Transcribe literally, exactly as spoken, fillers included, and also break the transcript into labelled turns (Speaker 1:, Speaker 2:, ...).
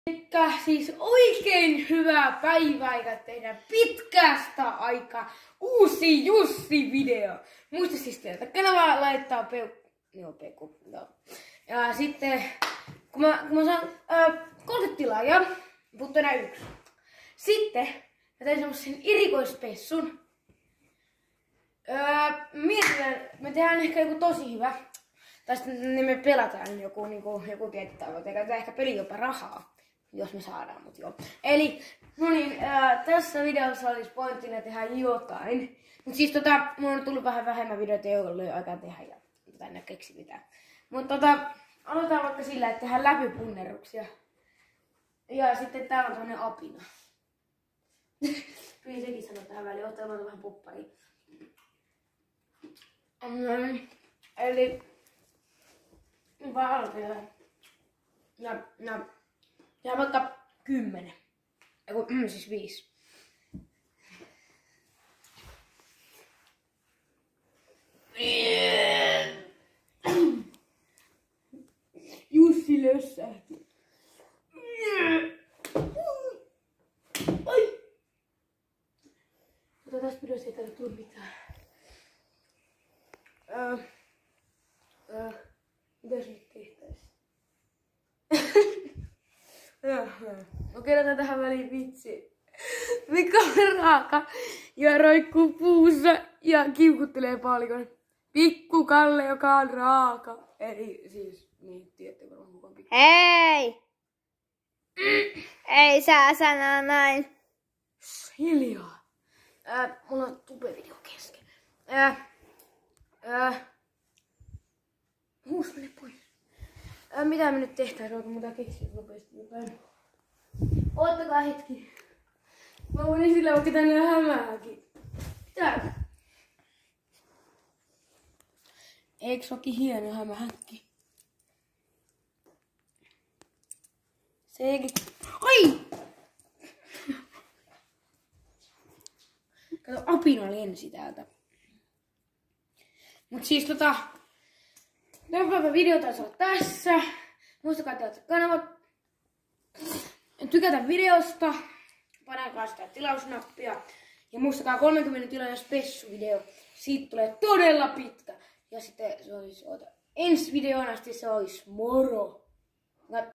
Speaker 1: Elikkä siis oikein hyvää päivää, eikä tehdä pitkästä aikaa uusi Jussi-video. Muista siis teiltä kanavaa laittaa peukku. Joo, peukku. Joo. Ja sitten, kun mä, kun mä saan äh, kolmekymmentä tilaajaa, puuttuu enää yksi. Sitten mä tein semmosen erikoispessun. Öö, mietitään, me tehdään ehkä joku tosi hyvä. Tai sitten niin me pelataan joku, niinku, joku tietty tavoite. Eikä ehkä peli jopa rahaa, jos me saadaan, mut joo. Eli, no niin, öö, tässä videossa olisi pointtina tehdä jotain. Mut siis tota, mulla on tullut vähän vähemmän videoita, ei ole aikaa tehdä ja en ole keksi mitään. Mut tota, aloitetaan vaikka sillä, että tehdään läpypunnerruksia. Ja sitten täällä on tämmönen apina. Kyllä sekin sanoo tähän väliin, otetaan vähän puppariin. Mm, eli vaan aloitetaan. Ja, ja, ja vaikka kymmenen. Eiku, mm, siis viisi. Jussi lössähti. Ai! Mutta tässä videossa ei tällä tule mitään. Öö, öö, mitäs nyt tehtäis? No kerrotaan tähän väliin vitsi. Mika on raaka ja roikkuu puussa ja kiukuttelee paljon. Pikku Kalle, joka on raaka. Eli siis, niin, tiedätte varmaan mukaan pikku.
Speaker 2: Hei! Mm. Ei saa sanoa näin.
Speaker 1: Hiljaa. Ää, mulla on tubevideo kesken. Ää, ää, Huus mene pois. Ää, mitä me nyt tehtäis? Oota, muuta keksiä nopeasti jotain. Oottakaa hetki. Mä voin esille vaikka tänne hämääkin. Mitä? Eiks ookin hieno hämähäkki? Se eikin... Ai! Kato, apina lensi täältä. Mut siis tota... Tämä video taisi olla tässä. Muistakaa tilata kanavat. Tykätä videosta. Painakaa sitä tilausnappia. Ja muistakaa kolmenkymmenen tilaajan spessu-video. Siitä tulee todella pitkä. Ja sitten se olisi, oota, ensi videon asti se olisi moro.